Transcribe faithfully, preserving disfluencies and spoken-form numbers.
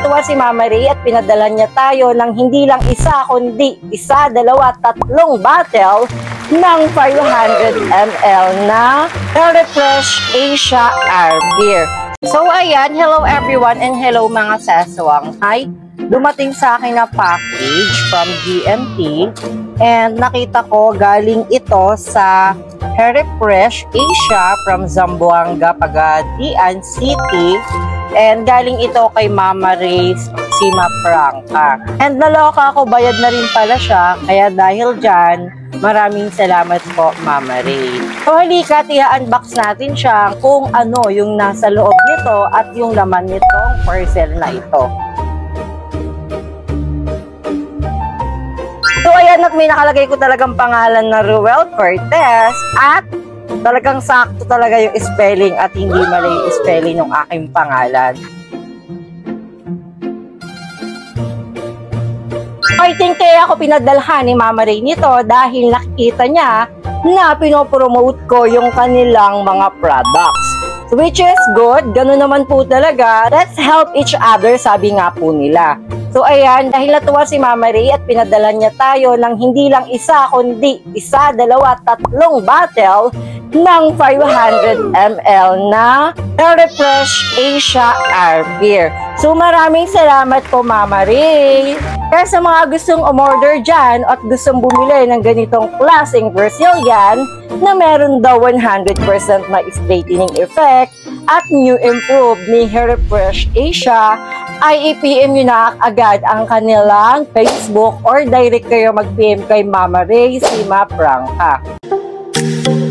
natuwa si Mama Ray at pinadala niya tayo ng hindi lang isa kundi isa, dalawa, tatlong bottle ng five hundred milliliters na Refresh Asia Air Beer. So ayan, hello everyone and hello mga saswang. Hi! Dumating sa akin na package from G M T and nakita ko galing ito sa Refresh Asia from Zamboanga, Pagadian City, and galing ito kay Mama Ray Sima Prangka. And naloka ako, bayad na rin pala siya, kaya dahil dyan, maraming salamat po Mama Ray. So halika, i-unbox natin siya kung ano yung nasa loob nito at yung laman nitong parcel na ito. So ayan, at may nakalagay ko talagang pangalan na Ruel Cortez at talagang sakto talaga yung spelling at hindi mali yung spelling ng aking pangalan. I think kaya ako pinadalhan ni Mama Ray nito dahil nakikita niya na pinopromote ko yung kanilang mga products. Which is good, ganun naman po talaga. Let's help each other, sabi nga po nila. So ayan, dahil natuwa si Mama Ray at pinadala niya tayo ng hindi lang isa kundi isa, dalawa, tatlong bottle ng five hundred milliliters na Refresh Asia Air Beer. So maraming salamat po Mama Ray. Kaya sa mga gustong umorder dyan at gustong bumili ng ganitong klaseng Brazilian na meron daw one hundred percent na straightening effect at new improved ni Refresh Asia, ay i-P M nyo na agad ang kanilang Facebook or direct kayo mag-P M kay Mama Ray Sima Prangka.